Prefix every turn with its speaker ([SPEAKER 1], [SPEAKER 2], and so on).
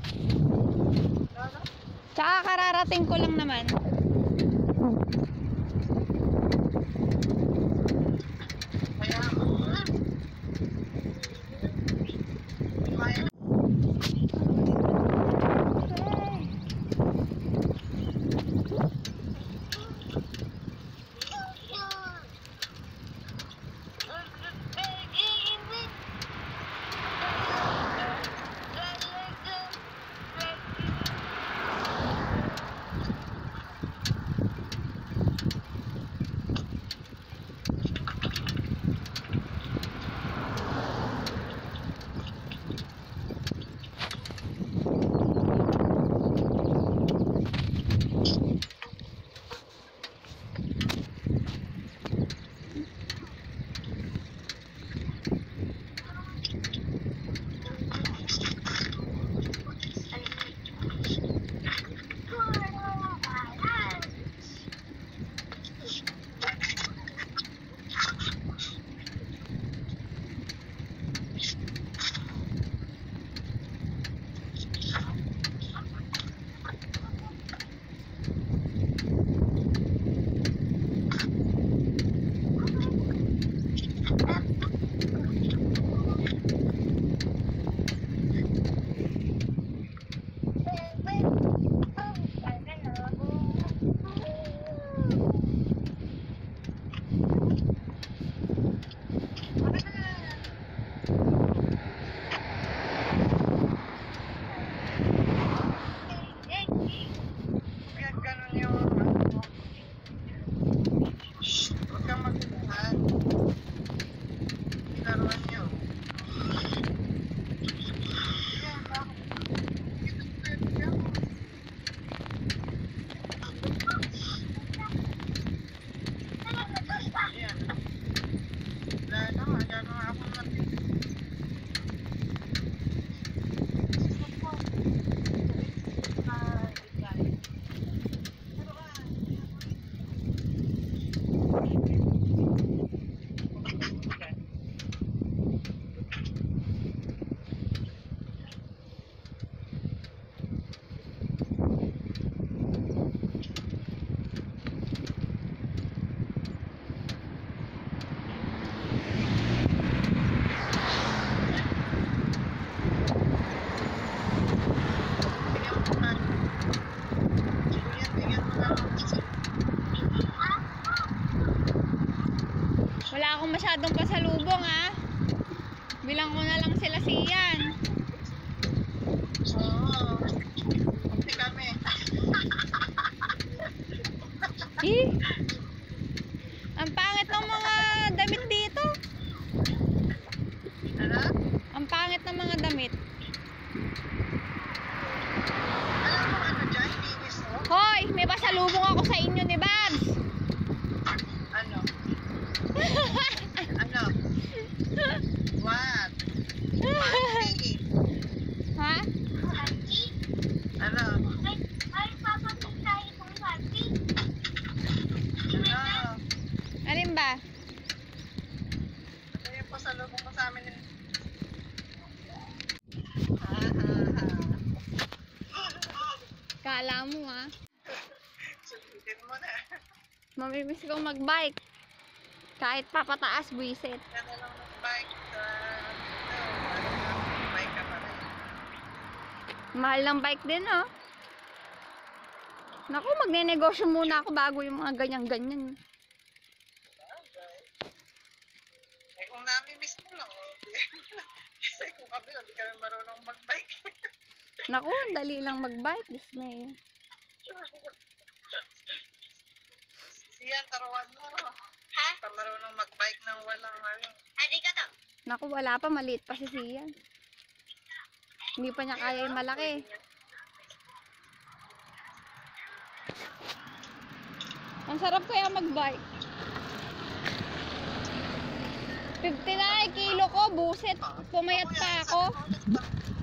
[SPEAKER 1] Tsaka kararating ko lang naman. Wala akong masyadong pasalubong ha. Bilang ko na lang sila siyan.
[SPEAKER 2] Oo. Hindi kami.
[SPEAKER 1] Ang pangit ng mga damit dito.
[SPEAKER 2] Ano?
[SPEAKER 1] Ang pangit ng mga damit.
[SPEAKER 2] Alam mo ano dyan? Linis mo?
[SPEAKER 1] Hoy, may pasalubong ako sa inyo ni Babs.
[SPEAKER 2] Ano? Ano? What? Panty?
[SPEAKER 1] Ha?
[SPEAKER 2] Ano?
[SPEAKER 3] Ay, papapit tayo kung panty.
[SPEAKER 2] Ano?
[SPEAKER 1] Alin ba?
[SPEAKER 2] Ano yung pasalubong mo sa amin?
[SPEAKER 1] Kala mo ha.
[SPEAKER 2] Sulitin mo na.
[SPEAKER 1] Mamimiss kong magbike. Kahit papataas, buwisit.
[SPEAKER 2] Yan na lang mag-bike sa... bike ka pa rin.
[SPEAKER 1] Mahal ng bike din oh. Naku, magne-negosyo muna ako bago yung mga ganyan-ganyan.
[SPEAKER 2] Eh kung nami-miss mo lang. Kasi kung kami, hindi kami marunong mag-bike.
[SPEAKER 1] Naku, dali lang magbike. Dismay.
[SPEAKER 2] Siyan, taruan mo.
[SPEAKER 3] Ha?
[SPEAKER 2] Pa marunong mag-bike nang walang ano.
[SPEAKER 3] Adi ka to.
[SPEAKER 1] Naku, wala pa. Maliit pa si Sian. Hindi pa niya kaya yung malaki. Ang sarap kaya mag-bike. 59 kilo ko. Buset. Pumayat pa ako.